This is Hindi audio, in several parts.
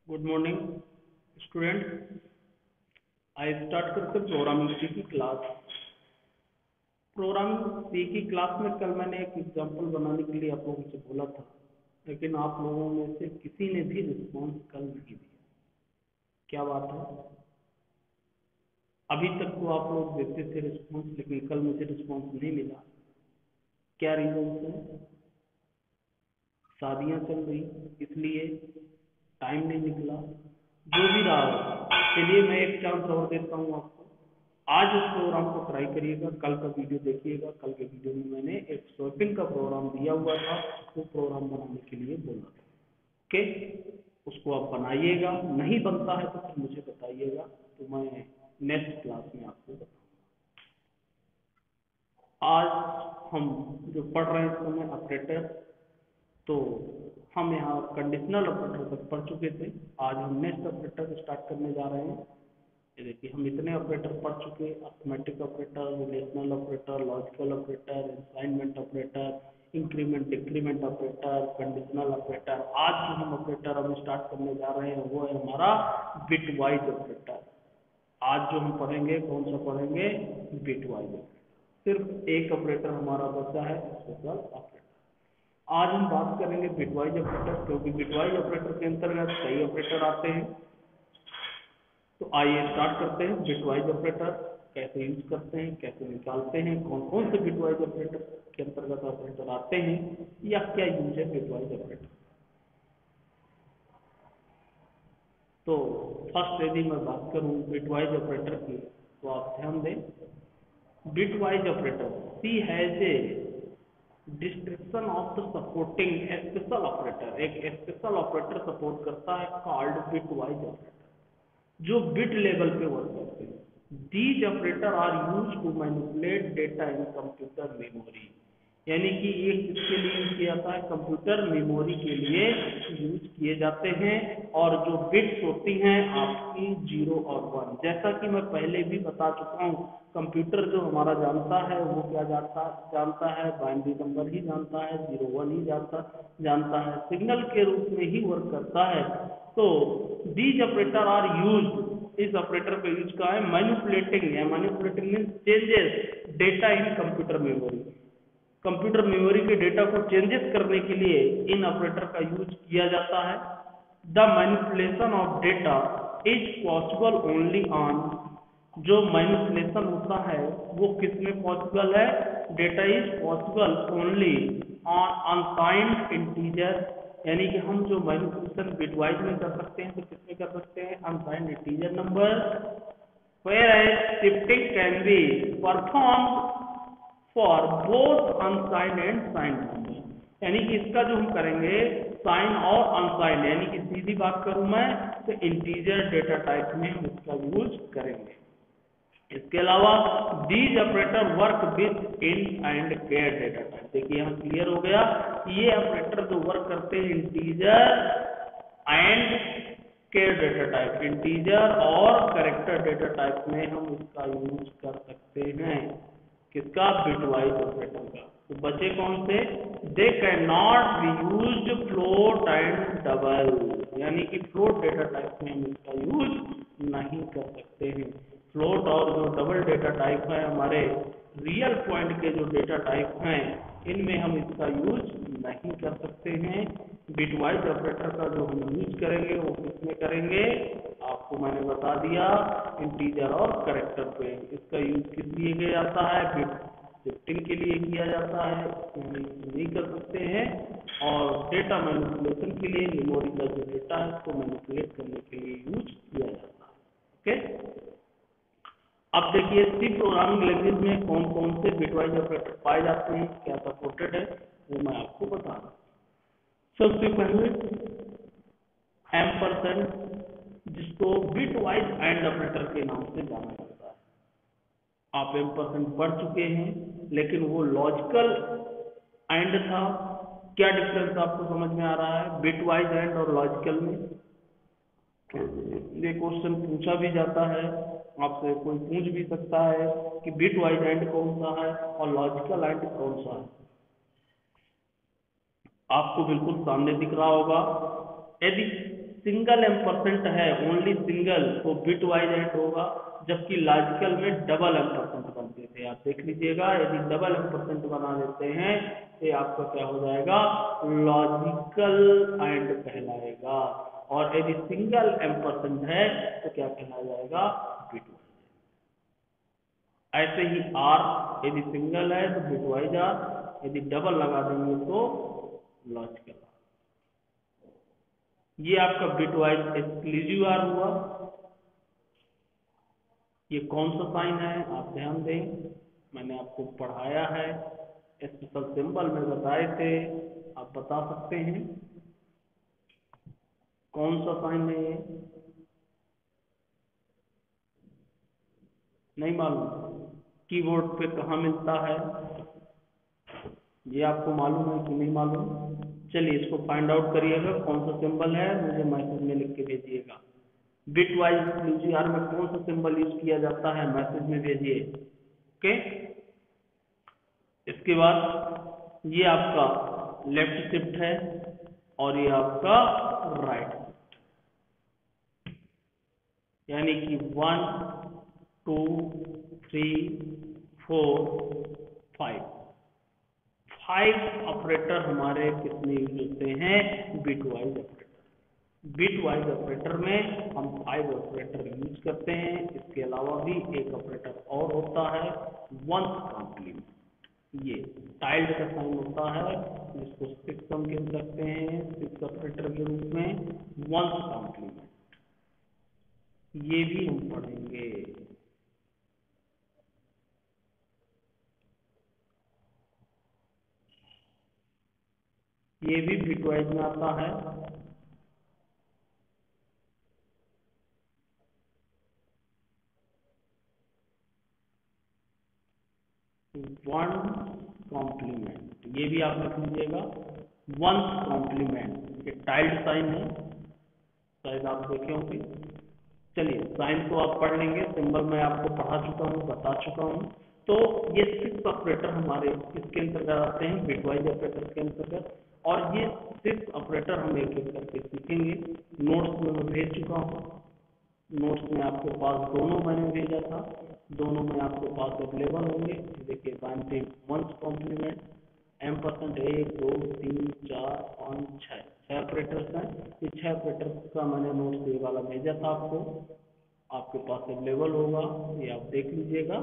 Good morning student. I start करते प्रोग्रामिंग सी की क्लास। प्रोग्रामिंग सी की क्लास में कल मैंने एक एग्जांपल बनाने के लिए आप लोगों से बोला था, लेकिन आप लोगों में से किसी ने भी रिस्पॉन्स कल नहीं दिया। क्या बात है? अभी तक तो आप लोग देते थे रिस्पॉन्स, लेकिन कल मुझे रिस्पॉन्स नहीं मिला। क्या रीजन है? शादियां चल रही इसलिए टाइम नहीं निकला, जो भी रहा हो। चलिए मैं एक चांस और देता हूँ आपको। आज उस प्रोग्राम को ट्राई करिएगा, कल का वीडियो देखिएगा। कल के वीडियो में मैंने एक स्वैपिंग का प्रोग्राम दिया हुआ था, वो प्रोग्राम बनाने के लिए बोला था। ओके, उसको आप बनाइएगा। नहीं बनता है तो फिर मुझे बताइएगा, तो मैं नेक्स्ट क्लास में आपको बताऊंगा। आज हम जो पढ़ रहे हैं इस समय ऑपरेटर, तो हम यहाँ कंडीशनल ऑपरेटर तक पढ़ चुके थे। आज हम नेक्स्ट ऑपरेटर स्टार्ट करने जा रहे हैं। ये देखिए, हम इतने ऑपरेटर पढ़ चुके: arithmetic operator, relational operator, logical operator, assignment operator, increment decrement operator, conditional operator. आज जो हम ऑपरेटर हम स्टार्ट करने जा रहे हैं वो है हमारा बिटवाइज ऑपरेटर। आज जो हम पढ़ेंगे कौन सा पढ़ेंगे? Bitwise operator. सिर्फ एक ऑपरेटर हमारा बचा है, स्पेशल ऑपरेटर। आज हम बात करेंगे बिटवाइज ऑपरेटर, क्योंकि बिटवाइज ऑपरेटर के अंतर्गत कई ऑपरेटर आते हैं। तो आइए स्टार्ट करते हैं। बिटवाइज ऑपरेटर कैसे यूज करते हैं, कैसे निकालते हैं, कौन कौन से बिटवाइज ऑपरेटर के अंतर्गत ऑपरेटर आते हैं, या क्या यूज है बिटवाइज ऑपरेटर। तो फर्स्ट यदि मैं बात करूं बिटवाइज ऑपरेटर की, तो आप ध्यान दें। Bitwise operator C has a description of the supporting special operator. एक स्पेशल ऑपरेटर सपोर्ट करता है कॉल्ड बिटवाइज ऑपरेटर, जो बिट लेवल पे वर्क करते हैं। These operator are use to manipulate data in computer memory. यानी कि ये किसके लिए यूज किया जाता है? कंप्यूटर मेमोरी के लिए यूज किए जाते हैं। और जो बिट्स होती हैं आपकी 0 और 1, जैसा कि मैं पहले भी बता चुका हूँ, कंप्यूटर जो हमारा जानता है वो क्या जानता है? बाइनरी नंबर ही जानता है, 0 1 ही जानता है, सिग्नल के रूप में ही वर्क करता है। तो दीज ऑपरेटर आर यूज्ड, इस ऑपरेटर का यूज का है मैनिपुलेटिंग, या manipulating means changes data in computer memory. Computer memory के डेटा को चेंजेस करने के लिए इन ऑपरेटर का यूज किया जाता है। The manipulation of data is possible only on, जो मैनिपुलेशन होता है वो किस में पॉसिबल है? Data is possible only on unsigned integer. यानी कि हम जो मैनिपुलेशन बिटवाइज में कर सकते हैं तो किस में कर सकते हैं? Unsigned integer number. whereas shifting can be performed for both unsigned and signed number। यानी कि इसका जो हम करेंगे साइन और अनसाइंड, यानी कि सीधी बात करूं मैं तो इंटीजर डेटा टाइप में हम इसका यूज करेंगे। इसके अलावा these operator work with int and char data type. देखिए यहाँ क्लियर हो गया, ये ऑपरेटर जो वर्क करते हैं integer and char data type, integer और कैरेक्टर डेटा टाइप में हम इसका यूज कर सकते हैं। किसका? बिटवाइज ऑपरेटर का। तो बचे कौन से? They can not be used float and double, यानी कि फ्लोट डेटा टाइप में हम इसका यूज नहीं कर सकते हैं। फ्लोट और जो डबल डेटा टाइप है, हमारे रियल पॉइंट के जो डेटा टाइप हैं, इनमें हम इसका यूज नहीं कर सकते हैं। बिटवाइज ऑपरेटर का जो हम यूज करेंगे वो किसमें करेंगे? आपको मैंने बता दिया, इंटीजर और कैरेक्टर पे। इसका यूज किस लिए किया जाता है? बिट शिफ्टिंग के लिए किया जाता है, नहीं कर सकते हैं। और डेटा मैनिपुलेशन के लिए मेमोरी का जो डेटा है उसको मैनिपुलेट करने के लिए यूज किया जाता है। ओके, अब देखिए सी प्रोग्रामिंग लैंग्वेज में कौन कौन से बिटवाइज ऑपरेटर पाए जाते हैं, क्या सपोर्टेड है, वो मैं आपको बता रहा हूँ। सबसे पहले एम्परसेंड, जिसको बिटवाइज एंड ऑपरेटर के नाम से जाना जाता है। आप एम्परसेंड पढ़ चुके हैं, लेकिन वो लॉजिकल एंड था। क्या डिफरेंस आपको समझ में आ रहा है बिटवाइज एंड और लॉजिकल में? ये क्वेश्चन पूछा भी जाता है, आपसे कोई पूछ भी सकता है कि बिटवाइज एंड कौन सा है और लॉजिकल एंड कौन सा है। आपको बिल्कुल सामने दिख रहा होगा। यदि सिंगल एम्परसेंट है, ओनली सिंगल, तो बिट वाइज एंड होगा, जबकि लॉजिकल में डबल एम्परसेंट बनते थे। आप देख लीजिएगा, यदि डबल एम्परसेंट बना देते हैं तो आपका क्या हो जाएगा, लॉजिकल एंड कहलाएगा, और यदि सिंगल एम्परसेंट है तो क्या कहला जाएगा, बिट वाइज। ऐसे ही आर यदि सिंगल है तो बिट वाइज आर, यदि डबल लगा देंगे तो लॉजिकल। ये आपका बिट वाइज एक्सक्लूसिव आर हुआ। ये कौन सा साइन है आप ध्यान दें, मैंने आपको पढ़ाया है, स्पेशल सिंबल में बताए थे, आप बता सकते हैं कौन सा साइन है ये, नहीं मालूम, कीबोर्ड पे कहाँ मिलता है, ये आपको मालूम है कि नहीं मालूम? चलिए इसको फाइंड आउट करिएगा, कौन सा सिंबल है मुझे मैसेज में लिख के भेजिएगा। बिट वाइज एक्सक्लूसिव आर में कौन सा सिंबल यूज किया जाता है, मैसेज में भेजिए। ओके, इसके बाद ये आपका लेफ्ट शिफ्ट है और ये आपका राइट, यानी कि 1 2 3 4 5 ऑपरेटर हमारे कितने यूज होते हैं, bitwise operator. Bitwise operator में हम 5 ऑपरेटर यूज करते हैं। इसके अलावा भी एक ऑपरेटर और होता है, वंस कॉम्प्लीमेंट। ये टाइल्ड का साइन होता है, जिसको 6 हम कह सकते हैं 6 ऑपरेटर के रूप में, वंस कॉम्प्लीमेंट, ये भी हम पढ़ेंगे। ये भी बिट वाइज में आता है। वन कॉम्प्लीमेंट, ये भी आप लिख लीजिएगा, वंस कॉम्प्लीमेंट, ये टाइल्ड साइन है, शायद आप देखे होंगे। चलिए साइन को आप पढ़ लेंगे, सिंबल मैं आपको पढ़ा चुका हूँ, बता चुका हूँ। तो ये 6 ऑपरेटर हमारे किसके अंतर्गत आते हैं, बिट वाइज ऑपरेटर के अंतर्गत, और ये 6 ऑपरेटर हम एक एक करके सीखेंगे। नोट्स में मैं भेज चुका हूँ, नोट्स में आपके पास दोनों मैंने भेजा था, दोनों में आपके पास अवेलेबल होंगे। देखिए sign one's complement, ampersand 1 2 3 4 5 6 operators हैं। ये 6 ऑपरेटर्स का मैंने नोट्स ये वाला भेजा था आपको, आपके पास अवेलेबल होगा, ये आप देख लीजिएगा।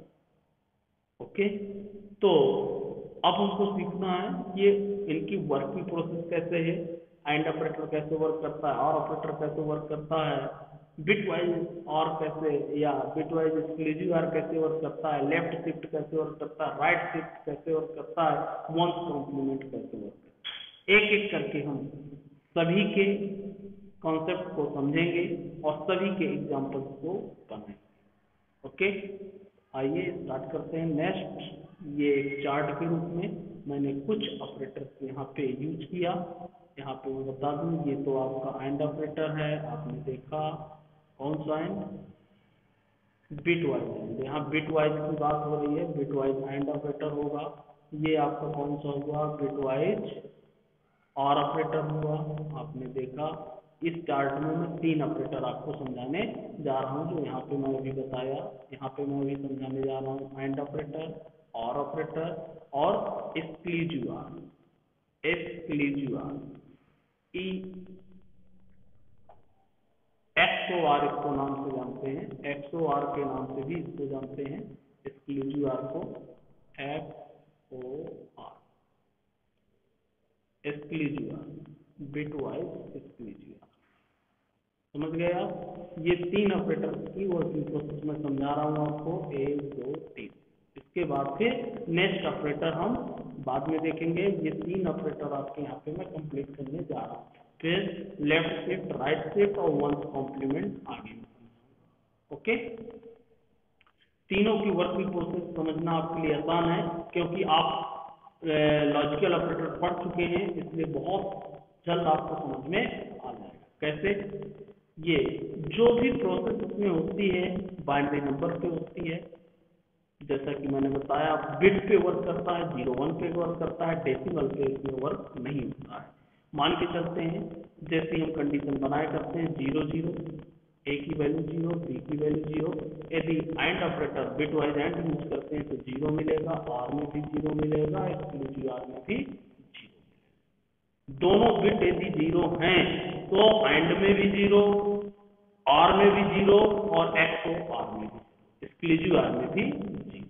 ओके, तो अब हमको सीखना है ये इनकी वर्किंग प्रोसेस कैसे है, एंड ऑपरेटर कैसे वर्क करता है, और ऑपरेटर कैसे वर्क करता है, बिट वाइज और कैसे, या बिट वाइज एक्सक्लूसिव आर कैसे वर्क करता है, लेफ्ट शिफ्ट कैसे वर्क करता है, राइट शिफ्ट कैसे वर्क करता है, वंस कॉम्प्लीमेंट कैसे वर्क करता है, एक एक करके हम सभी के कॉन्सेप्ट को समझेंगे और सभी के एग्जाम्पल्स को बनाएंगे। ओके, आइए स्टार्ट करते हैं। नेक्स्ट, ये एक चार्ट के रूप में मैंने कुछ ऑपरेटर्स यहाँ पे यूज किया। यहाँ पे मैं बता दूं, ये तो आपका एंड ऑपरेटर है, आपने देखा कौन सा एंड, बिट वाइज एंड, यहाँ बिट वाइज की बात हो रही है, बिट वाइज एंड ऑपरेटर होगा। ये आपका कौन सा हुआ, बिट वाइज और ऑपरेटर हुआ, आपने देखा। इस चार्ट में मैं 3 ऑपरेटर आपको समझाने जा रहा हूँ, जो यहाँ पे मैं अभी बताया, यहाँ पे मैं अभी समझाने जा रहा हूँ, एंड ऑपरेटर, और ऑपरेटर, और एक्सक्लूसिव आर। एक्सक्लूसिव आर, ई XOR इसको नाम से जानते हैं, XOR के नाम से भी इसको जानते हैं, एक्सक्लूसिव आर को XOR, exclusive or, bitwise exclusive or. समझ गए आप? ये 3 ऑपरेटर की वर्किंग प्रोसेस में समझा रहा हूँ आपको, 1 2 3। इसके बाद फिर नेक्स्ट ऑपरेटर हम बाद में देखेंगे। ये 3 ऑपरेटर आपके यहाँ पे मैं कंप्लीट करने जा रहा हूँ, फिर लेफ्ट शिफ्ट, राइट शिफ्ट और वंस कॉम्प्लीमेंट आगे। ओके, तीनों की वर्किंग प्रोसेस समझना आपके लिए आसान है, क्योंकि आप लॉजिकल ऑपरेटर पढ़ चुके हैं, इसलिए बहुत जल्द आपको समझ में आ जाएगा। कैसे, ये जो भी प्रोसेस इसमें होती है बाइनरी नंबर पे होती है, जैसा कि मैंने बताया, बिट पे वर्क करता है, 0 1 पे वर्क करता है, डेसिमल पे इसमें वर्क नहीं होता है। मान के चलते हैं जैसे हम कंडीशन बनाए करते हैं 0 0, ए की वैल्यू 0, बी की वैल्यू 0। यदि and operator bitwise and use करते हैं तो 0 मिलेगा, आर में भी 0 मिलेगा, एक्सक्लूसिव आर में भी 0। दोनों बिट यदि 0 हैं तो एंड में भी 0, आर में भी 0 और एक्सो आर में भी, एक्सक्लूसिव आर में भी 0।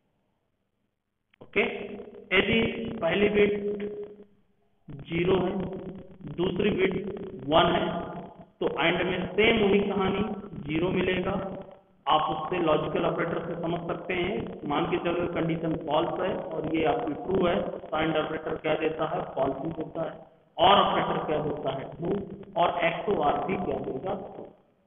ओके, यदि पहली बिट 0 है, दूसरी बिट 1 है, तो एंड में सेम वही कहानी 0 मिलेगा। आप उससे लॉजिकल ऑपरेटर से समझ सकते हैं। मान के चलो कंडीशन फॉल्स है और ये आपकी ट्रू है, तो एंड ऑपरेटर क्या देता है, फॉल्स ही देता है। और ऑपरेटर क्या देता है, ट्रू, और एक्सओआर भी क्या देगा, ट्रू।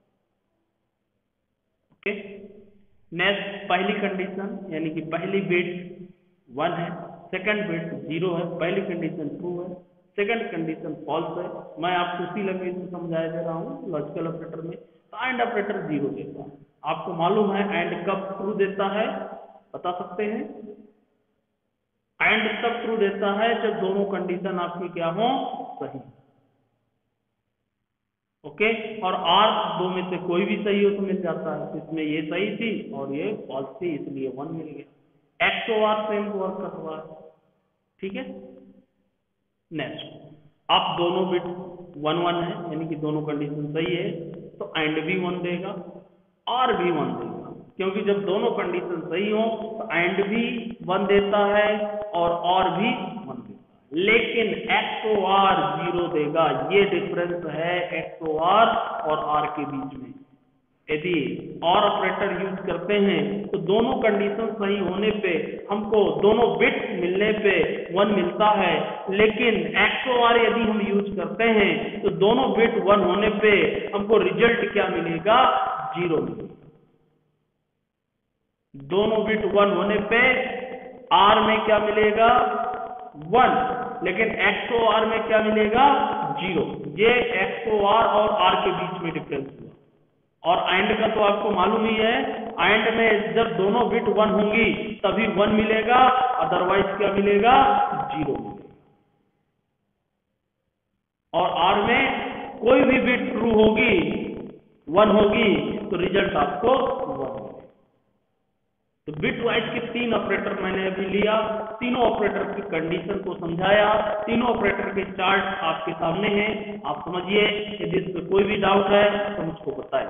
ओके, नेक्स्ट पहली कंडीशन यानी कि पहली बिट 1 है, सेकंड बिट 0 है, पहली कंडीशन ट्रू है, सेकंड कंडीशन फॉल्स है। मैं आपको उसी लैंग्वेज में समझाया दे रहा हूँ लॉजिकल ऑपरेटर में। तो एंड ऑपरेटर 0 देता है। आपको मालूम है एंड कब ट्रू देता है, बता सकते हैं? एंड तब ट्रू देता है जब दोनों कंडीशन आपकी क्या हो, सही। ओके, और आर दो में से कोई भी सही हो तो मिल जाता है। इसमें ये सही थी और ये फॉल्स थी, इसलिए 1 मिल गया। एक्सओआर सेम वर्क कर रहा है, ठीक है। नेक्स्ट, अब दोनों बिट 1 1 है यानी कि दोनों कंडीशन सही है, तो एंड भी 1 देगा, और भी 1 देगा, क्योंकि जब दोनों कंडीशन सही हो तो एंड भी 1 देता है और भी 1 देता है। लेकिन एक्सओआर 0 देगा। ये डिफरेंस है एक्सओआर और आर के बीच में। यदि और ऑपरेटर यूज करते हैं तो दोनों कंडीशन सही होने पे हमको दोनों बिट्स मिलने पे 1 मिलता है, लेकिन एक्सओआर यदि हम यूज करते हैं तो दोनों बिट 1 होने पे हमको रिजल्ट क्या मिलेगा, 0 मिलेगा। दोनों बिट 1 होने पे आर में क्या मिलेगा, 1, लेकिन एक्सओआर में क्या मिलेगा, 0। ये एक्सओआर और आर के बीच में डिफरेंस हुआ। और एंड का तो आपको मालूम ही है, एंड में जब दोनों बिट 1 होंगी तभी 1 मिलेगा, अदरवाइज क्या मिलेगा, 0 मिलेगा। और आर में कोई भी बिट ट्रू होगी, 1 होगी, तो रिजल्ट आपको 1 मिलेगा। तो बिट वाइज के 3 ऑपरेटर मैंने अभी लिया, तीनों ऑपरेटर की कंडीशन को समझाया, तीनों ऑपरेटर के चार्ट आपके सामने हैं, आप समझिए। यदि इसमें कोई भी डाउट है तो मुझको बताएं।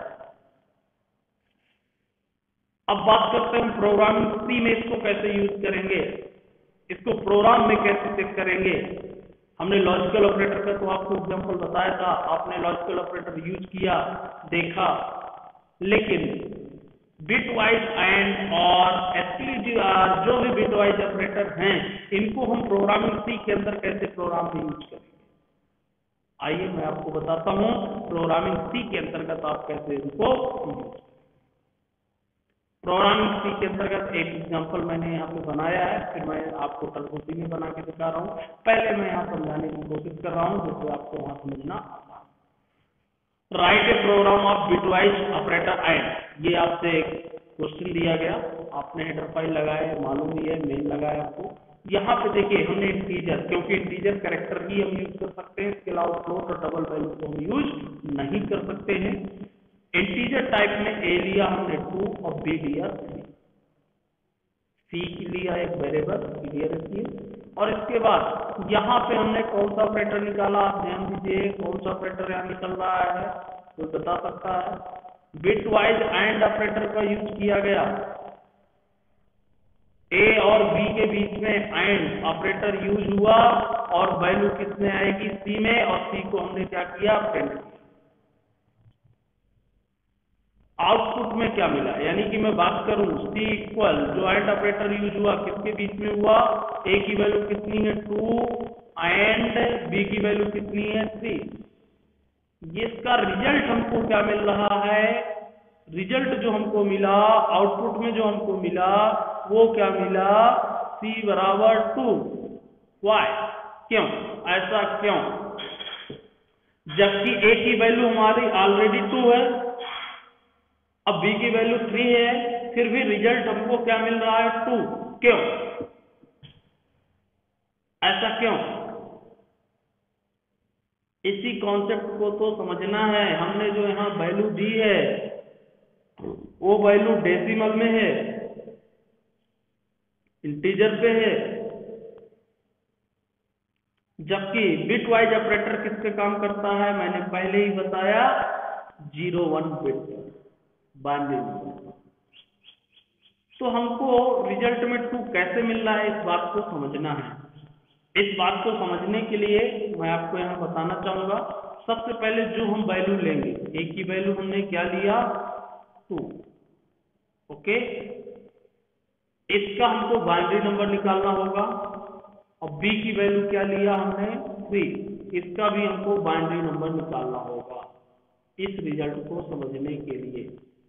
अब बात करते हैं प्रोग्रामिंग सी में इसको कैसे यूज करेंगे, इसको प्रोग्राम में कैसे चेक करेंगे। हमने लॉजिकल ऑपरेटर का तो आपको एग्जांपल बताया था, आपने लॉजिकल ऑपरेटर यूज किया, देखा, लेकिन बिट वाइज एंड और एक्सक्लूसिव आर जो भी बिट वाइज ऑपरेटर हैं, इनको हम प्रोग्रामिंग सी के अंदर कैसे प्रोग्राम में यूज करेंगे। आइए मैं आपको बताता हूं प्रोग्रामिंग सी के अंतर्गत आप कैसे इनको यूज। प्रोग्रामिंग सी के अंतर्गत एक एग्जांपल मैंने यहाँ पे बनाया है, फिर मैं आपको टर्बोसी में बना के दिखा रहा हूँ। पहले मैं यहाँ समझाने की कोशिश कर रहा हूँ जिससे आपको वहां समझना आता है। Write a program of bitwise operator and, ये आपसे एक क्वेश्चन दिया गया, आपने हेडर फाइल लगाया, मालूम ही है, मेल लगाया आपको। यहाँ पे देखिए हमने इंटीजर, क्योंकि इंटीजर कैरेक्टर ही हम यूज कर सकते हैं, इसके अलावा फ्लोट और डबल वैल्यू को हम यूज नहीं कर सकते हैं। इंटीजर टाइप में ए लिया हमने 2 और बी लिया 3, सी की लिया एक वेरिएबल, क्लियर रखिए। और इसके बाद यहाँ पे हमने कौन सा ऑपरेटर निकाला, आप ध्यान दीजिए, कौन सा ऑपरेटर यहाँ निकल रहा है, कोई बता सकता है? बिट वाइज एंड ऑपरेटर का यूज किया गया। ए और बी के बीच में एंड ऑपरेटर यूज हुआ और वैल्यू किसमें आएगी, सी में, और सी को हमने क्या किया, प्रिंट किया। आउटपुट में क्या मिला, यानी कि मैं बात करूं सी इक्वल, जो एंड ऑपरेटर यूज हुआ किसके बीच में हुआ, ए की वैल्यू कितनी है 2 एंड बी की वैल्यू कितनी है 3। इसका रिजल्ट हमको क्या मिल रहा है, रिजल्ट जो हमको मिला, आउटपुट में जो हमको मिला वो क्या मिला, सी बराबर 2। वाई, क्यों, ऐसा क्यों, जबकि ए की वैल्यू हमारी ऑलरेडी 2 है, अब बी की वैल्यू 3 है, फिर भी रिजल्ट हमको क्या मिल रहा है, 2। क्यों, ऐसा क्यों? इसी कॉन्सेप्ट को तो समझना है। हमने जो यहाँ वैल्यू दी है वो वैल्यू डेसिमल में है, इंटीजर पे है, जबकि बिट वाइज ऑपरेटर किस पे काम करता है, मैंने पहले ही बताया 0-1 बिट बाइनरी नंबर। तो हमको रिजल्ट में 2 कैसे मिल रहा है इस बात को समझना है। इस बात को समझने के लिए मैं आपको यहाँ बताना चाहूंगा, सबसे पहले जो हम वैल्यू लेंगे, ए की वैल्यू हमने क्या लिया 2, ओके, इसका हमको बाइनरी नंबर निकालना होगा। और बी की वैल्यू क्या लिया हमने 3, इसका भी हमको बाइनरी नंबर निकालना होगा इस रिजल्ट को समझने के लिए।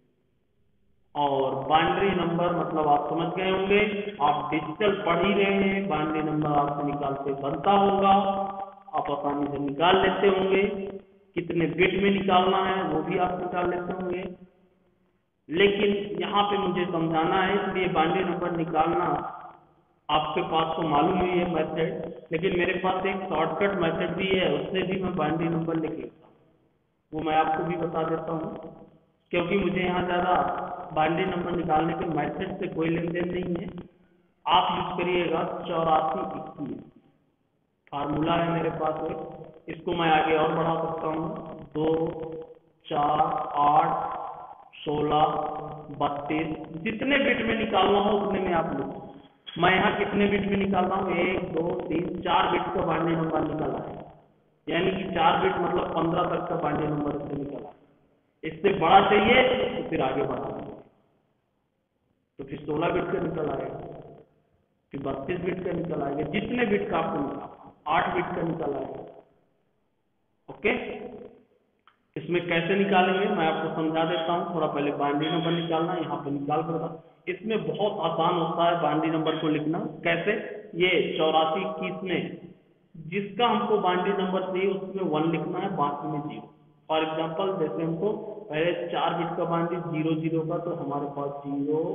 और बाइनरी नंबर मतलब आप समझ गए होंगे, आप डिजिटल पढ़ ही रहे हैं, बाइनरी नंबर आपसे निकालते बनता होगा, आप आसानी से निकाल लेते होंगे। कितने बिट में निकालना है वो भी आप निकाल लेते होंगे। लेकिन यहाँ पे मुझे समझाना है, इसलिए बाइनरी नंबर निकालना आपके पास तो मालूम ही है मेथड, लेकिन मेरे पास एक शॉर्टकट मेथड भी है, उससे भी मैं बाइनरी नंबर लिख लेता हूँ, वो मैं आपको भी बता देता हूँ। क्योंकि मुझे यहाँ ज़्यादा बाइनरी नंबर निकालने के मेथड से कोई लेन देन नहीं है। आप यूज करिएगा 8421, फार्मूला है मेरे पास एक, इसको मैं आगे और बढ़ा सकता हूँ, 2 4 8 16 32, जितने बिट में निकालना हो उतने में आप लिखो। मैं यहाँ कितने बिट में निकाल रहा हूँ, 1 2 3 4 बिट का बाइनरी नंबर निकला है, यानी कि 4 बिट मतलब 15 तक का बाइनरी नंबर इससे निकला है। इससे बड़ा चाहिए तो फिर आगे बढ़ाना, तो फिर 16 बिट का निकल आएगा, फिर 32 बिट का निकल आएगा, जितने बिट का आपको निकालना, 8 बिट का निकल आएगा। ओके, इसमें कैसे निकालेंगे मैं आपको समझा देता हूँ। थोड़ा पहले बाइनरी नंबर निकालना, यहाँ पे निकाल कर था। इसमें बहुत आसान होता है बाइनरी नंबर को लिखना। कैसे, ये 8421 में जिसका हमको बाइनरी नंबर चाहिए उसमें 1 लिखना है, बाकी में 0। फॉर एग्जाम्पल जैसे हमको पहले 4 बिट का बाइनरी 00 का, तो हमारे पास 0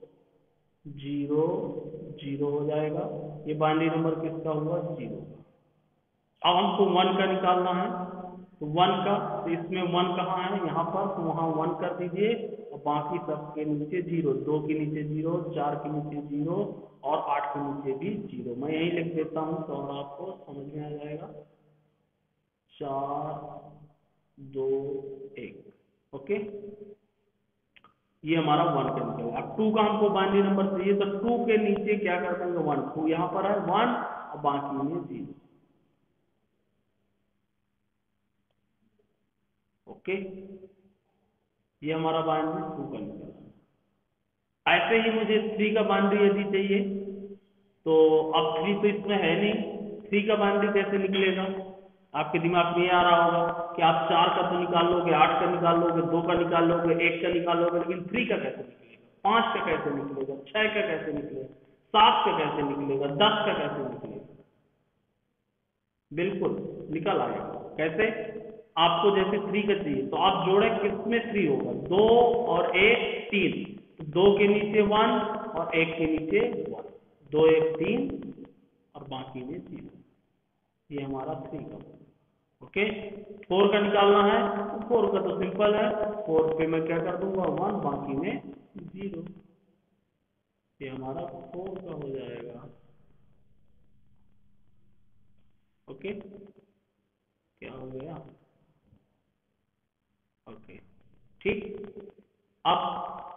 0 0 हो जाएगा, ये बाइनरी नंबर किसका हुआ 0। अब हमको 1 का निकालना है, तो 1 का, तो इसमें 1 कहाँ है, यहाँ पर, तो वहाँ 1 कर दीजिए, और बाकी सब के नीचे 0, 2 के नीचे 0, 4 के नीचे 0 और 8 के नीचे भी 0। मैं यही लिख देता हूँ तो आपको समझ में आ जाएगा, 4 2 1, ओके। ये हमारा 1 का निकला। अब 2 का हमको बाइनरी नंबर चाहिए, तो 2 के नीचे क्या कर देंगे 1, 2 यहाँ पर है 1 और बाकी में 0, ओके। ये हमारा बाइनरी 2 का निकला। ऐसे ही मुझे 3 का बाइनरी यदि चाहिए, तो अब 3 तो इसमें है नहीं, 3 का बाइनरी कैसे निकलेगा, आपके दिमाग में ये आ रहा होगा कि आप 4 का तो निकाल लोगे, 8 का निकाल लोगे, 2 का निकाल लोगे, 1 का निकाल लोगे, लेकिन 3 का कैसे निकलेगा, 5 का कैसे निकलेगा, 6 का कैसे निकलेगा, 7 का कैसे निकलेगा, 10 का कैसे निकलेगा। बिल्कुल निकल आएगा। कैसे, आपको जैसे 3 का चाहिए, तो आप जोड़े किसमें 3 होगा, 2 और 1 3, 2 के नीचे 1 और 1 के नीचे 1, 2 1 3 और बाकी में 0। ये हमारा 3 का, ओके। 4 का निकालना है, तो 4 का तो सिंपल है, 4 पे मैं क्या कर दूंगा 1, बाकी में 0। ये हमारा 4 का हो जाएगा, ओके। क्या हो गया, ओके, ठीक। अब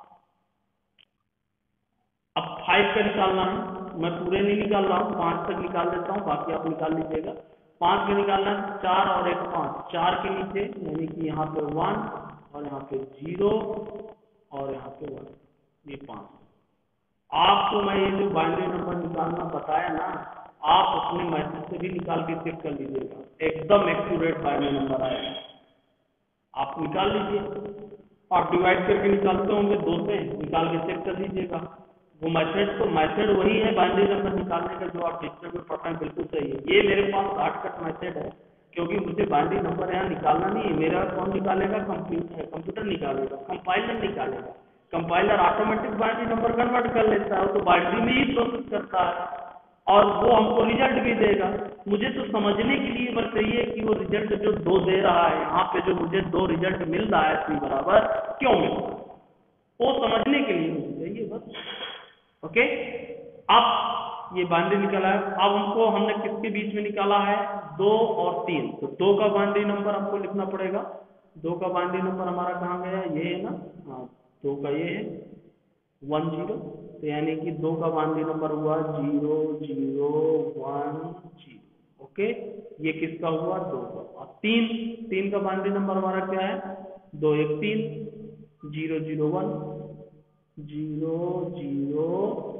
5 का निकालना है, मैं पूरे नहीं निकाल रहा हूँ, 5 तक निकाल देता हूँ, बाकी आप निकाल लीजिएगा। 5 का निकालना है, 4 और 1 5, 4 के नीचे यानी कि यहाँ पे 1 और यहाँ पे 0 और यहाँ पे 1, ये 5। आपको मैं ये जो बाइनरी नंबर निकालना बताया ना, आप अपने मैसेज से भी निकाल के चेक कर लीजिएगा, एकदम एक्यूरेट बाइनरी नंबर आएगा, आप निकाल लीजिए। आप डिवाइड करके निकालते होंगे 2 से, निकाल के चेक कर लीजिएगा। वो मेथड वही है बाइनरी नंबर निकालने का जो आप डिक्शनरी में पढ़ रहे हैं, बिल्कुल सही है। ये मेरे पास शॉर्टकट मेथड है, क्योंकि मुझे बाइनरी नंबर यहाँ निकालना नहीं है, मेरा कौन निकालेगा, कंप्यूटर निकालेगा, कंपाइलर निकालेगा। Compiler automatic binary number convert कर लेता है, तो बाइनरी में ही प्रोसेस करता है। और वो हमको रिजल्ट भी देगा। मुझे तो समझने के लिए बस चाहिए कि वो रिजल्ट जो 2 दे रहा है, यहाँ पे जो मुझे 2 रिजल्ट मिल रहा है C बराबर क्यों मिल रहा है, वो समझने के लिए मुझे चाहिए बस। ओके, अब ये बाउंड्री निकाला है। अब हमने किसके बीच में निकाला है, 2 और 3, तो 2 का बाउंड्री नंबर हमको लिखना पड़ेगा। 2 का बाउंड्री नंबर हमारा कहाँ गया, ये है ना, हाँ 2 का ये है 1 0, तो यानी कि 2 का बाउंड्री नंबर हुआ 0 0 1 0। ओके, ये किसका हुआ, 2 का। और 3 का बाउंड्री नंबर हमारा क्या है, 2 1 3 0 0 1 0 0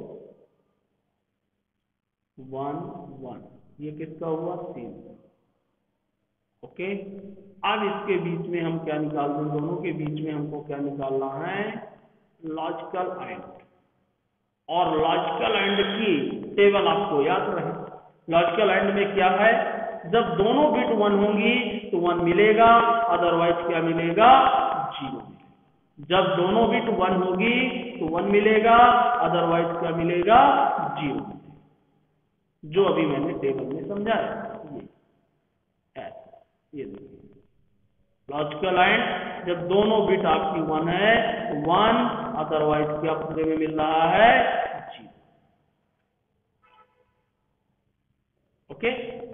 1 1, ये किसका हुआ, 3। ओके, अब इसके बीच में हम क्या निकाल दें, दोनों के बीच में हमको क्या निकालना है, लॉजिकल एंड। और लॉजिकल एंड की टेबल आपको याद रहे। लॉजिकल एंड में क्या है, जब दोनों बिट 1 होंगी तो 1 मिलेगा, अदरवाइज क्या मिलेगा, 0। जब दोनों बिट 1 होगी तो 1 मिलेगा, अदरवाइज क्या मिलेगा, 0। जो अभी मैंने टेबल में समझाया, ये देखिए लॉजिकल एंड, जब दोनों बिट आपकी 1 है तो 1, अदरवाइज क्या पूरे में मिल रहा है, 0। ओके,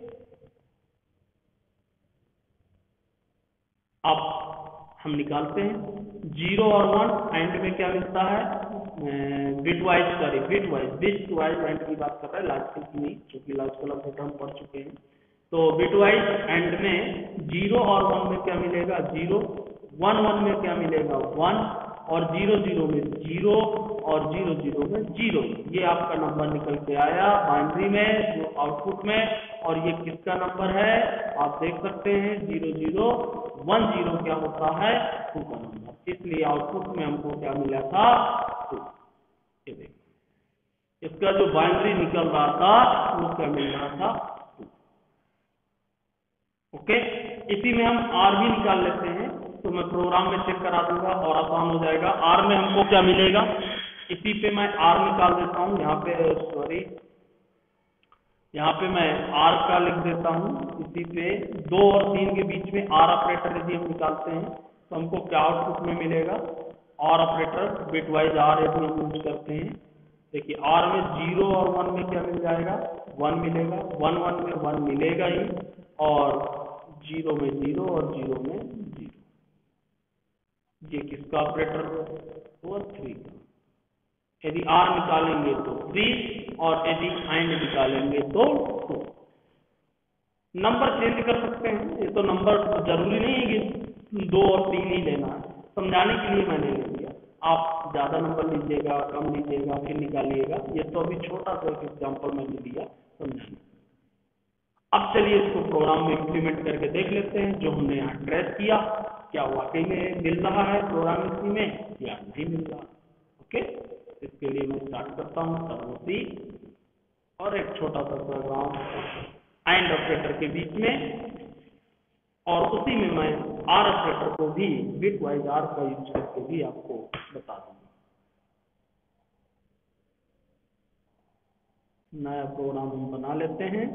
अब हम निकालते हैं 0 और 1 एंड में क्या मिलता है, बिट वाइज एंड की बात कर रहे हैं, लॉजिकल की नहीं, क्योंकि लॉजिकल ऑपरेटर हम पढ़ चुके हैं। तो बिट वाइज एंड में 0 और 1 में क्या मिलेगा, 0, 1 1 में क्या मिलेगा, 1, और 0 0 में 0, और 0 0 में 0। ये आपका नंबर निकल के आया बाइनरी में, आउटपुट में। और ये किसका नंबर है, आप देख सकते हैं 0 0 1 0 क्या होता है, 2 का नंबर। इसलिए आउटपुट में हमको क्या मिला था, 2। ये देखिए इसका जो बाइनरी निकल रहा था वो क्या मिल रहा था, 2। ओके, इसी में हम R भी निकाल लेते हैं, तो मैं प्रोग्राम में चेक करा दूंगा और आसान हो जाएगा। R में हमको क्या मिलेगा, इसी पे मैं R निकाल देता हूँ, यहाँ पे सॉरी, यहाँ पे मैं R का लिख देता हूँ। इसी पे 2 और 3 के बीच में R ऑपरेटर यदि हम निकालते हैं तो हमको क्या आउटपुट में मिलेगा, R operator bitwise R यदि हम यूज करते हैं, देखिए R में 0 और 1 में क्या मिल जाएगा, 1 मिलेगा, 1 1 में 1 मिलेगा ही, और 0 में 0 और 0 में 0। ये किसका ऑपरेटर हुआ, 3 का। यदि R निकालेंगे तो 3, और यदि एंड निकालेंगे तो 2। नंबर चेंज कर सकते हैं, ये तो नंबर जरूरी नहीं है कि 2 और 3 ही लेना है, समझाने के लिए मैंने ले लिया। आप ज्यादा नंबर लीजिएगा, कम लीजिएगा, फिर निकालिएगा। ये तो अभी छोटा सा एक एग्जाम्पल मैंने दिया समझाने। अब चलिए इसको प्रोग्राम में इंप्लीमेंट करके देख लेते हैं, जो हमने यहाँ ट्रेस किया क्या वाकई में मिल रहा है प्रोग्राम इसी में या नहीं मिल रहा। ओके, इसके लिए मैं स्टार्ट करता हूँ सर्वोसी और एक छोटा सा प्रोग्राम एंड ऑपरेटर के बीच में, और उसी में मैं आर ऑपरेटर को भी बिट वाइज आर का यूज करके भी आपको बता दूंगा। नया प्रोग्राम हम बना लेते हैं।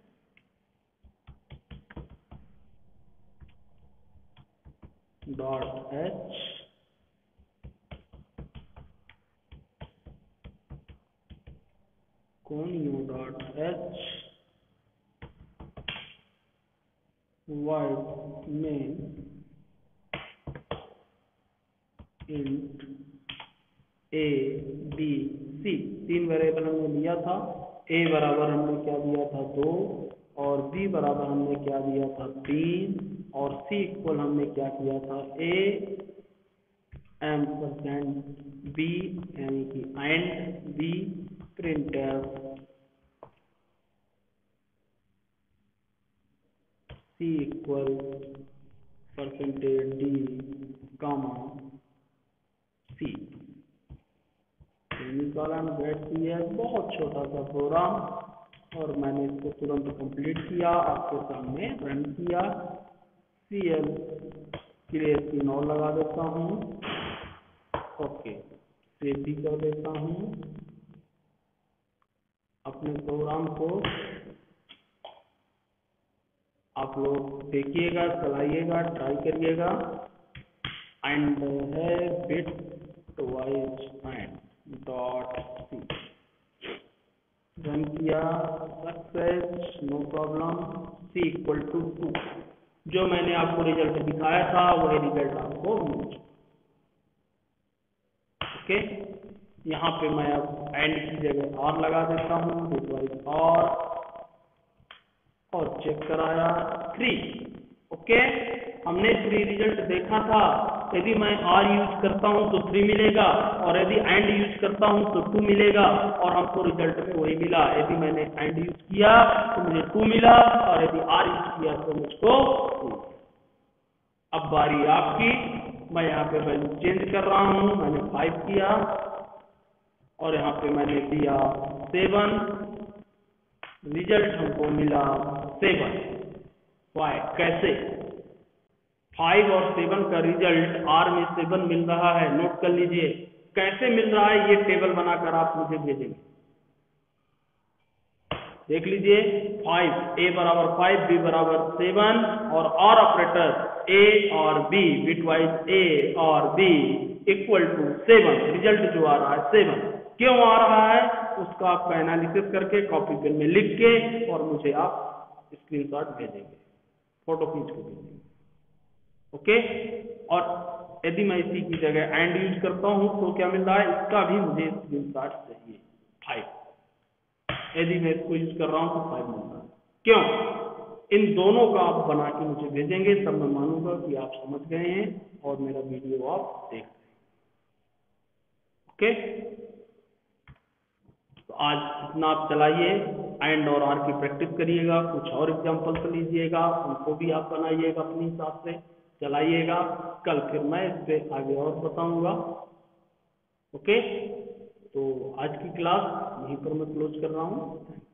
.h .h void main int a b c, 3 variable हमने लिया था। a बराबर हमने क्या दिया था, 2, और b बराबर हमने क्या दिया था, 3, और c इक्वल हमने क्या किया था, a एम्परसेंड b यानी कि and b printf c equal %d comma c। Semicolon get c है, बहुत छोटा सा प्रोग्राम, और मैंने इसको तुरंत कंप्लीट किया, आपके सामने रन किया। CL क्लियर स्क्रीन और लगा देता हूँ। ओके, सेव भी कर देता हूँ। अपने प्रोग्राम को आप लोग देखिएगा, चलाइएगा, ट्राई करिएगा। एंड है bitwise and dot c, run किया, success, no problem, c equal to 2। जो मैंने आपको रिजल्ट दिखाया था वही रिजल्ट आपको मिल। ओके, यहाँ पे मैं अब एंड की जगह और लगा देता हूँ, बिटवाइज और चेक कराया 3। ओके, हमने 3 रिजल्ट देखा था। यदि मैं और यूज करता हूं तो 3 मिलेगा, और यदि एंड यूज करता हूं तो 2 मिलेगा, और हमको रिजल्ट में वही मिला। यदि मैंने एंड यूज किया तो मुझे 2 मिला, और यदि आर यूज किया तो मुझको 2। अब बारी आपकी। मैं यहाँ पे वैल्यू चेंज कर रहा हूं, मैंने 5 किया और यहाँ पे मैंने दिया 7, रिजल्ट हमको मिला 7। वाई, कैसे? 5 और 7 का रिजल्ट आर में 7 मिल रहा है। नोट कर लीजिए कैसे मिल रहा है, ये टेबल बनाकर आप मुझे भेजेंगे। देख लीजिए, 5 ए बराबर 5, बी बराबर 7, और आर ऑपरेटर ए और बी, बिटवाइज ए और बी इक्वल टू 7। रिजल्ट जो आ रहा है 7। क्यों आ रहा है उसका आपका एनालिसिस करके कॉपी पेन में लिख के और मुझे आप स्क्रीनशॉट भेजेंगे, फोटो खींच के भेजेंगे। ओके, और यदि मैं इसी की जगह एंड यूज करता हूं तो क्या मिल रहा है, इसका भी मुझे स्क्रीनशॉट चाहिए 5। यदि मैं इसको यूज कर रहा हूं तो 5 मिल रहा है। क्यों? इन दोनों का आप बना के मुझे भेजेंगे, तब मैं मानूंगा कि आप समझ गए हैं और मेरा वीडियो आप देख रहे हैं। ओके, तो आज इतना आप चलाइए, एंड और आर की प्रैक्टिस करिएगा, कुछ और एग्जाम्पल लीजिएगा, उनको भी आप बनाइएगा अपने हिसाब से, चलाइएगा। कल फिर मैं इस पे आगे और बताऊंगा। ओके, तो आज की क्लास यहीं पर मैं क्लोज कर रहा हूँ।